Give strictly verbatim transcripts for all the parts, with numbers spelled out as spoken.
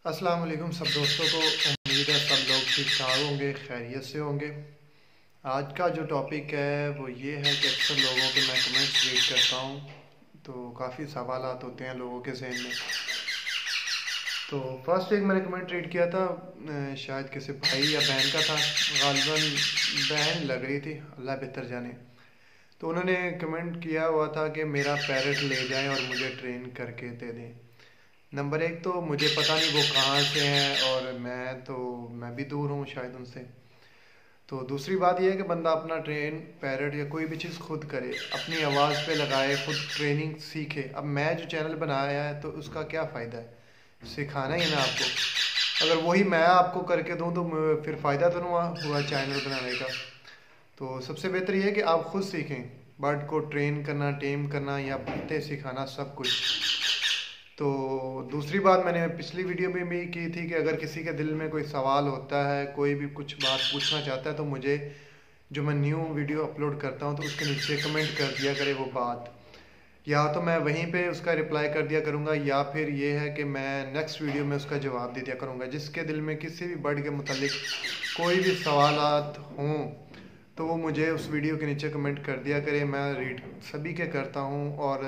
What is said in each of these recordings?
अस्सलाम वालेकुम सब दोस्तों को। उम्मीद है सब लोग ठीक ठाक होंगे, खैरियत से होंगे। आज का जो टॉपिक है वो ये है कि अक्सर लोगों के मैं कमेंट्स रीड करता हूँ तो काफ़ी सवालात होते हैं लोगों के जहन में। तो फर्स्ट एक मैंने कमेंट रीड किया था, अ, शायद किसी भाई या बहन का था, गालिबन बहन लग रही थी, अल्लाह बेहतर जाने। तो उन्होंने कमेंट किया हुआ था कि मेरा पैरट ले जाएं और मुझे ट्रेन करके दे दें। नंबर एक तो मुझे पता नहीं वो कहाँ से हैं, और मैं तो मैं भी दूर हूँ शायद उनसे। तो दूसरी बात यह है कि बंदा अपना ट्रेन पैरट या कोई भी चीज़ खुद करे, अपनी आवाज़ पे लगाए, खुद ट्रेनिंग सीखे। अब मैं जो चैनल बनाया है तो उसका क्या फ़ायदा है, सिखाना ही ना आपको। अगर वही मैं आपको करके दूँ तो फिर फ़ायदा तो नहीं हुआ चैनल बनाने का। तो सबसे बेहतर ये है कि आप खुद सीखें, बर्ड को ट्रेन करना, टेम करना या पत्ते सिखाना, सब कुछ। तो दूसरी बात मैंने पिछली वीडियो में भी की थी कि अगर किसी के दिल में कोई सवाल होता है, कोई भी कुछ बात पूछना चाहता है, तो मुझे जो मैं न्यू वीडियो अपलोड करता हूँ तो उसके नीचे कमेंट कर दिया करे वो बात, या तो मैं वहीं पे उसका रिप्लाई कर दिया करूँगा, या फिर ये है कि मैं नेक्स्ट वीडियो में उसका जवाब दे दिया करूँगा। जिसके दिल में किसी भी बर्ड के मुतालिक कोई भी सवालात हों तो वो मुझे उस वीडियो के नीचे कमेंट कर दिया करे। मैं रीड सभी के करता हूँ, और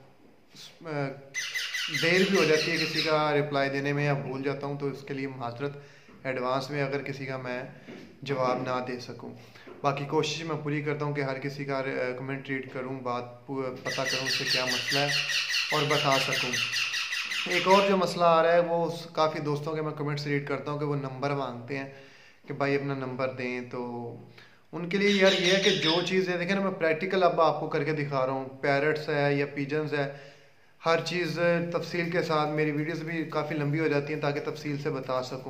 देर भी हो जाती है किसी का रिप्लाई देने में या भूल जाता हूँ, तो इसके लिए माजरत एडवांस में अगर किसी का मैं जवाब ना दे सकूँ। बाकी कोशिश मैं पूरी करता हूँ कि हर किसी का कमेंट रीड करूँ, बात पता करूँ उससे क्या मसला है और बता सकूँ। एक और जो मसला आ रहा है वो काफ़ी दोस्तों के मैं कमेंट्स रीड करता हूँ कि वो नंबर मांगते हैं कि भाई अपना नंबर दें। तो उनके लिए यार ये है कि जो चीज़ है, देखें ना, मैं प्रैक्टिकल अब आपको करके दिखा रहा हूँ। पैरट्स है या पिजन्स है, हर चीज़ तफसील के साथ, मेरी वीडियोस भी काफ़ी लंबी हो जाती हैं ताकि तफसील से बता सकूं।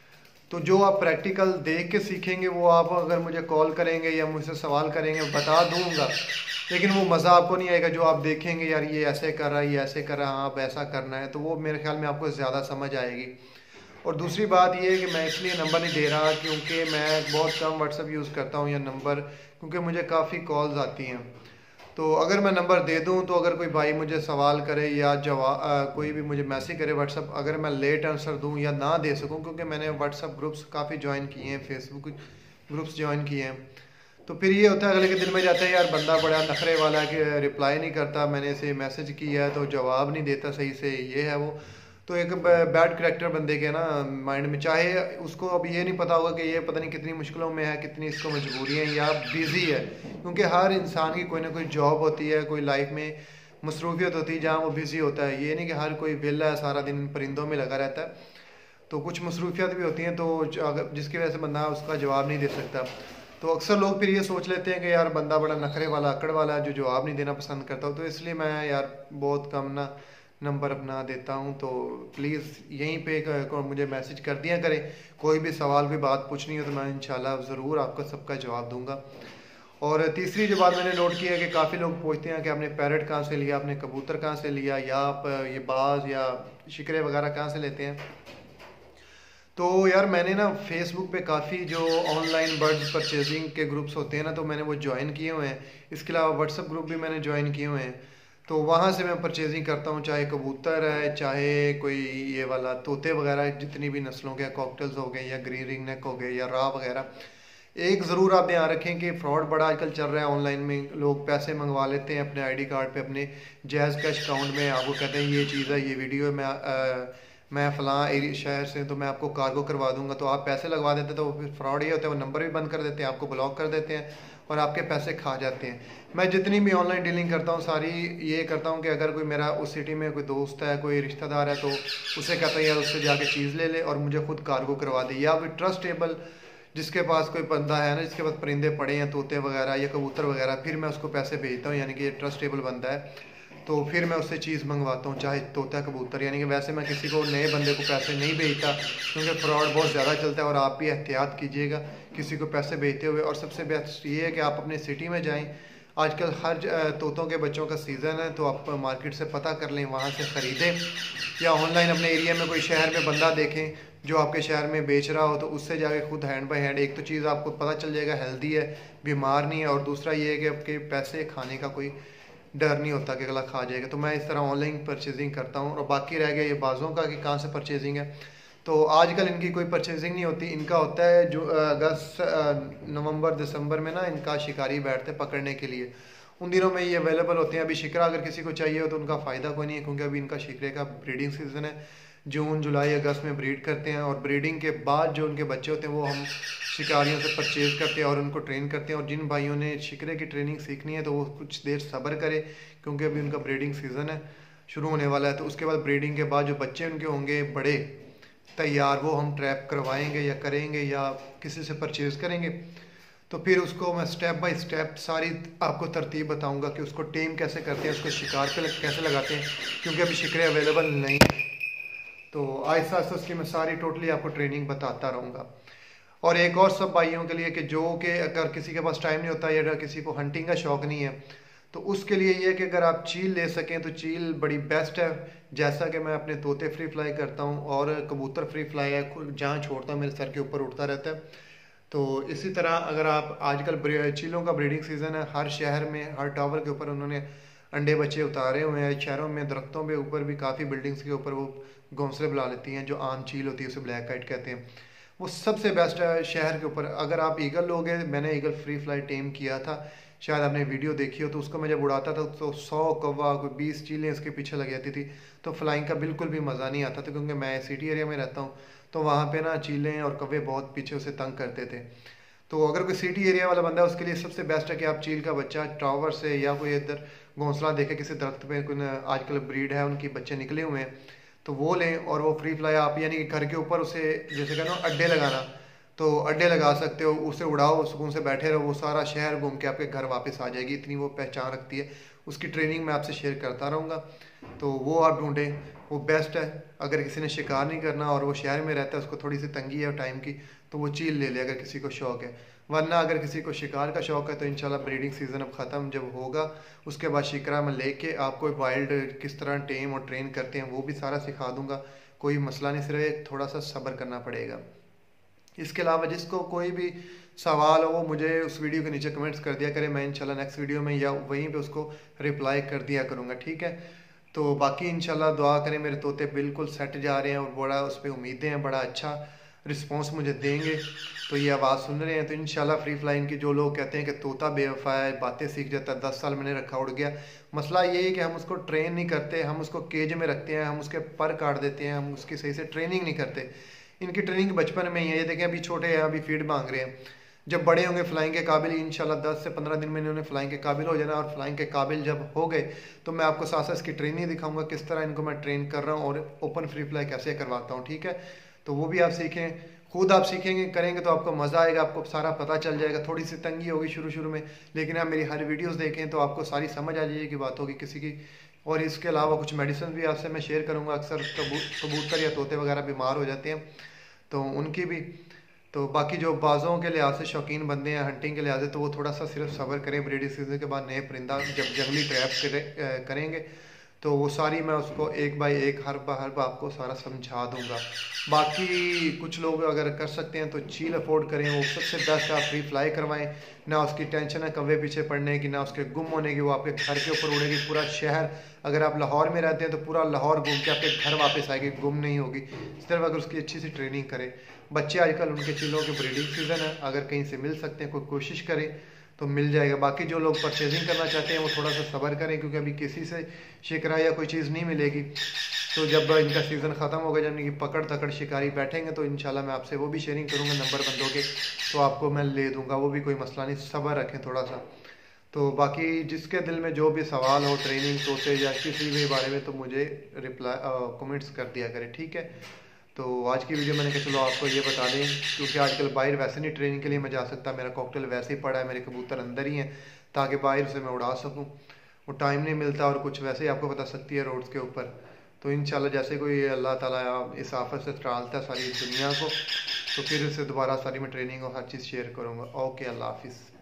तो जो आप प्रैक्टिकल देख के सीखेंगे वो आप अगर मुझे कॉल करेंगे या मुझसे सवाल करेंगे बता दूंगा, लेकिन वो मज़ा आपको नहीं आएगा। जो आप देखेंगे यार ये ऐसे कर रहा है, ये ऐसे कर रहा है, आप ऐसा करना है, तो वो मेरे ख्याल में आपको ज़्यादा समझ आएगी। और दूसरी बात ये है कि मैं इसलिए नंबर नहीं दे रहा क्योंकि मैं बहुत कम व्हाट्सअप यूज़ करता हूँ या नंबर, क्योंकि मुझे काफ़ी कॉल्स आती हैं। तो अगर मैं नंबर दे दूं तो अगर कोई भाई मुझे सवाल करे या जवाब कोई भी मुझे मैसेज करे व्हाट्सअप, अगर मैं लेट आंसर दूं या ना दे सकूं, क्योंकि मैंने व्हाट्सअप ग्रुप्स काफ़ी ज्वाइन किए हैं, फेसबुक ग्रुप्स ज्वाइन किए हैं, तो फिर ये होता है अगले के दिल में जाता है यार बंदा बड़ा नखरे वाला है कि रिप्लाई नहीं करता, मैंने इसे मैसेज किया है तो जवाब नहीं देता सही से, ये है वो। तो एक बैड करेक्टर बंदे के ना माइंड में, चाहे उसको अब ये नहीं पता होगा कि ये पता नहीं कितनी मुश्किलों में है, कितनी इसको मजबूरी है या बिज़ी है, क्योंकि हर इंसान की कोई ना कोई जॉब होती है, कोई लाइफ में मसरूफियत होती है जहाँ वो बिज़ी होता है। ये नहीं कि हर कोई वेला है सारा दिन परिंदों में लगा रहता है, तो कुछ मसरूफियत भी होती हैं, तो अगर जिसकी वजह से बंदा उसका जवाब नहीं दे सकता। तो अक्सर लोग फिर ये सोच लेते हैं कि यार बंदा बड़ा नखरे वाला, अकड़ वाला है जो जवाब नहीं देना पसंद करता हो, तो इसलिए मैं यार बहुत कम ना नंबर अपना देता हूँ। तो प्लीज़ यहीं पे मुझे मैसेज कर दिया करें, कोई भी सवाल कोई बात पूछनी हो तो मैं इंशाल्लाह ज़रूर आपका सबका जवाब दूंगा। और तीसरी जो बात मैंने नोट की है कि काफ़ी लोग पूछते हैं कि आपने पैरट कहाँ से लिया, आपने कबूतर कहाँ से लिया, या आप ये बाज या शिकरे वगैरह कहाँ से लेते हैं। तो यार मैंने ना फेसबुक पे काफ़ी जो ऑनलाइन बर्ड्स परचेजिंग के ग्रुप्स होते हैं ना, तो मैंने वो ज्वाइन किए हुए हैं। इसके अलावा व्हाट्सअप ग्रुप भी मैंने ज्वाइन किए हुए हैं, तो वहाँ से मैं परचेजिंग करता हूँ, चाहे कबूतर है, चाहे कोई ये वाला तोते वगैरह, जितनी भी नस्लों के कॉकटेल्स हो गए या ग्रीन रिंग नेक हो गए या रा वगैरह। एक ज़रूर आप ध्यान रखें कि फ्रॉड बड़ा आजकल चल रहा है ऑनलाइन में, लोग पैसे मंगवा लेते हैं अपने आईडी कार्ड पे, अपने जैज़ कैश अकाउंट में, आपको कहते हैं ये चीज़ है, ये वीडियो है, मैं आ, मैं फ़लाँ एरिया शहर से तो मैं आपको कार्गो करवा दूंगा, तो आप पैसे लगवा देते हैं, तो फिर फ्रॉड ये होता है वो नंबर भी बंद कर देते हैं, आपको ब्लॉक कर देते हैं और आपके पैसे खा जाते हैं। मैं जितनी भी ऑनलाइन डीलिंग करता हूँ सारी ये करता हूँ कि अगर कोई मेरा उस सिटी में कोई दोस्त है, कोई रिश्तेदार है, तो उसे कहता है यार उससे जाके चीज़ ले ले और मुझे खुद कार्गो करवा दे, या फिर ट्रस्टेबल जिसके पास कोई बंदा है ना, जिसके पास परिंदे पड़े हैं, तोते वगैरह या कबूतर वगैरह, फिर मैं उसको पैसे भेजता हूँ, यानी कि ये ट्रस्टेबल बंदा है, तो फिर मैं उससे चीज़ मंगवाता हूँ, चाहे तोता कबूतर। यानी कि वैसे मैं किसी को नए बंदे को पैसे नहीं भेजता, क्योंकि फ्रॉड बहुत ज़्यादा चलता है, और आप भी एहतियात कीजिएगा किसी को पैसे भेजते हुए। और सबसे बेस्ट ये है कि आप अपने सिटी में जाएँ, आजकल हर तोतों के बच्चों का सीज़न है, तो आप मार्केट से पता कर लें, वहाँ से ख़रीदें, या ऑनलाइन अपने एरिया में कोई शहर में बंदा देखें जो आपके शहर में बेच रहा हो, तो उससे जाके खुद हैंड बाई हैंड, एक तो चीज़ आपको पता चल जाएगा हेल्दी है, बीमार नहीं है, और दूसरा ये है कि आपके पैसे खाने का कोई डर नहीं होता कि अगला खा जाएगा। तो मैं इस तरह ऑनलाइन परचेजिंग करता हूँ। और बाकी रह गया ये बाज़ों का कि कहाँ से परचेजिंग है, तो आजकल इनकी कोई परचेजिंग नहीं होती, इनका होता है जो अगस्त नवंबर दिसंबर में ना इनका शिकारी बैठते हैं पकड़ने के लिए, उन दिनों में ये अवेलेबल होते हैं। अभी शिकरा अगर किसी को चाहिए हो तो उनका फ़ायदा कोई नहीं है, क्योंकि अभी इनका शिकरे का ब्रीडिंग सीज़न है। जून जुलाई अगस्त में ब्रीड करते हैं और ब्रीडिंग के बाद जो उनके बच्चे होते हैं वो हम शिकारियों से परचेज़ करते हैं और उनको ट्रेन करते हैं। और जिन भाइयों ने शिकरे की ट्रेनिंग सीखनी है तो वो कुछ देर सब्र करे, क्योंकि अभी उनका ब्रीडिंग सीज़न है, शुरू होने वाला है। तो उसके बाद ब्रीडिंग के बाद जो बच्चे उनके होंगे बड़े तैयार, वो हम ट्रैप करवाएंगे या करेंगे या किसी से परचेज़ करेंगे। तो फिर उसको मैं स्टेप बाय स्टेप सारी आपको तरतीब बताऊंगा कि उसको टेम कैसे करते हैं, उसको शिकार पे कैसे लगाते हैं, क्योंकि अभी शिकरे अवेलेबल नहीं है। तो आहिस्ता आहिस्ता उसकी मैं सारी टोटली आपको ट्रेनिंग बताता रहूँगा। और एक और सब भाइयों के लिए कि जो कि अगर किसी के पास टाइम नहीं होता या अगर किसी को हंटिंग का शौक़ नहीं है, तो उसके लिए ये कि अगर आप चील ले सकें तो चील बड़ी बेस्ट है। जैसा कि मैं अपने तोते फ्री फ्लाई करता हूँ और कबूतर फ्री फ्लाई है, जहाँ छोड़ता हूँ मेरे सर के ऊपर उड़ता रहता है। तो इसी तरह अगर आप आजकल चीलों का ब्रीडिंग सीज़न है, हर शहर में हर टावर के ऊपर उन्होंने अंडे बच्चे उतारे हुए हैं। शहरों में दरख्तों के ऊपर भी काफ़ी बिल्डिंग्स के ऊपर वो घोंसले बुला लेती हैं, जो आम चील होती है उसे ब्लैक काइट कहते हैं। वो सबसे बेस्ट है शहर के ऊपर। अगर आप ईगल लोगे, मैंने ईगल फ्री फ्लाई टेम किया था, शायद आपने वीडियो देखी हो, तो उसको मैं जब उड़ाता था तो सौ कौवा कोई बीस चीलें इसके पीछे लग जाती थी। तो फ्लाइंग का बिल्कुल भी मज़ा नहीं आता था, क्योंकि मैं सिटी एरिया में रहता हूँ, तो वहाँ पे ना चीलें और कौवे बहुत पीछे उसे तंग करते थे। तो अगर कोई सिटी एरिया वाला बंदा है उसके लिए सबसे बेस्ट है कि आप चील का बच्चा टावर से या कोई इधर घोंसला देखे किसी दरख्त पे, कोई आजकल ब्रीड है उनकी बच्चे निकले हुए हैं, तो वो लें और वो फ्री फ्लाई आप यानी कि घर के ऊपर उसे जैसे कहना अड्डे लगाना, तो अड्डे लगा सकते हो, उसे उड़ाओ, सुकून से बैठे रहो, वो सारा शहर घूम के आपके घर वापस आ जाएगी, इतनी वो पहचान रखती है। उसकी ट्रेनिंग मैं आपसे शेयर करता रहूँगा, तो वो आप ढूंढें, वो बेस्ट है। अगर किसी ने शिकार नहीं करना और वो शहर में रहता है, उसको थोड़ी सी तंगी है टाइम की, तो वो चील ले ले अगर किसी को शौक़ है। वरना अगर किसी को शिकार का शौक़ है तो इंशाल्लाह ब्रीडिंग सीज़न अब ख़त्म जब होगा उसके बाद शिकरा में लेके आपको वाइल्ड किस तरह टेम और ट्रेन करते हैं वो भी सारा सिखा दूँगा। कोई मसला नहीं, सिर्फ थोड़ा सा सब्र करना पड़ेगा। इसके अलावा जिसको कोई भी सवाल हो वो मुझे उस वीडियो के नीचे कमेंट्स कर दिया करें, मैं इंशाल्लाह नेक्स्ट वीडियो में या वहीं पे उसको रिप्लाई कर दिया करूँगा, ठीक है। तो बाकी इंशाल्लाह दुआ करें, मेरे तोते बिल्कुल सेट जा रहे हैं और बड़ा उस पर उम्मीदें हैं, बड़ा अच्छा रिस्पॉन्स मुझे देंगे। तो ये आवाज़ सुन रहे हैं तो इंशाल्लाह फ्री फ्लाइंग की, जो लोग कहते हैं कि तोता बेवफा है, बातें सीख जाता है, दस साल मैंने रखा उड़ गया, मसला ये है कि हम उसको ट्रेन नहीं करते, हम उसको केज में रखते हैं, हम उसके पर काट देते हैं, हम उसकी सही से ट्रेनिंग नहीं करते। इनकी ट्रेनिंग बचपन में ही है। ये देखें अभी छोटे हैं, अभी फीड मांग रहे हैं, जब बड़े होंगे फ्लाइंग के काबिल, इंशाल्लाह दस से पंद्रह दिन में इन्होंने फ्लाइंग के काबिल हो जाना। और फ्लाइंग के काबिल जब हो गए तो मैं आपको साथ साथ इसकी ट्रेनिंग दिखाऊंगा, किस तरह इनको मैं ट्रेन कर रहा हूँ और ओपन फ्री फ्लाई कैसे करवाता हूँ, ठीक है। तो वो भी आप सीखें, खुद आप सीखेंगे करेंगे तो आपको मज़ा आएगा, आपको सारा पता चल जाएगा। थोड़ी सी तंगी होगी शुरू शुरू में, लेकिन आप मेरी हर वीडियोस देखें तो आपको सारी समझ आ जाएगी बात होगी किसी की। और इसके अलावा कुछ मेडिसिन भी आपसे मैं शेयर करूँगा। अक्सर कबूतर या तोते वगैरह बीमार हो जाते हैं तो उनकी भी। तो बाकी जो बाज़ों के लिहाज से शौकीन बंदे हैं, हंटिंग के लिहाज से, तो वो थोड़ा सा सिर्फ सब्र करें। ब्रीडिंग सीजन के बाद नए परिंदा जब जंगली ट्रैप करेंगे तो वो सारी मैं उसको एक बाई एक हर बार हर बार आपको सारा समझा दूंगा। बाकी कुछ लोग अगर कर सकते हैं तो चील अफोर्ड करें, वो सबसे बेस्ट आप फ्री फ्लाई करवाएं, ना उसकी टेंशन है कौवे पीछे पड़ने की, ना उसके गुम होने की, वो आपके घर के ऊपर उड़ेगी। पूरा शहर, अगर आप लाहौर में रहते हैं तो पूरा लाहौर घूम के आपके घर वापस आएगी, गुम नहीं होगी, सिर्फ अगर उसकी अच्छी सी ट्रेनिंग करें। बच्चे आजकल उनके चीलों के ब्रीडिंग सीजन है, अगर कहीं से मिल सकते हैं, कोई कोशिश करें तो मिल जाएगा। बाकी जो लोग परचेजिंग करना चाहते हैं वो थोड़ा सा सब्र करें, क्योंकि अभी किसी से शिकरा या कोई चीज़ नहीं मिलेगी। तो जब इनका सीज़न ख़त्म होगा, जब इनकी पकड़ तकड़ शिकारी बैठेंगे तो इंशाल्लाह मैं आपसे वो भी शेयरिंग करूँगा नंबर बंदों के, तो आपको मैं ले दूँगा, वो भी कोई मसला नहीं, सब्र रखें थोड़ा सा। तो बाकी जिसके दिल में जो भी सवाल हो ट्रेनिंग तोते या किसी भी बारे में, तो मुझे रिप्लाई कमेंट्स कर दिया करें, ठीक है। तो आज की वीडियो मैंने कहा चलो आपको ये बता दें, क्योंकि आजकल बाहर वैसे नहीं ट्रेनिंग के लिए मैं जा सकता, मेरा कॉकटेल वैसे ही पड़ा है, मेरे कबूतर अंदर ही हैं, ताकि बाहर से मैं उड़ा सकूं। वो टाइम नहीं मिलता और कुछ वैसे ही आपको बता सकती है रोड्स के ऊपर। तो इंशाल्लाह जैसे कोई अल्लाह ताला इस आफत से टालता है सारी दुनिया को, तो फिर उससे दोबारा सारी मैं ट्रेनिंग और हर चीज़ शेयर करूँगा। ओके, अल्लाह हाफिज़।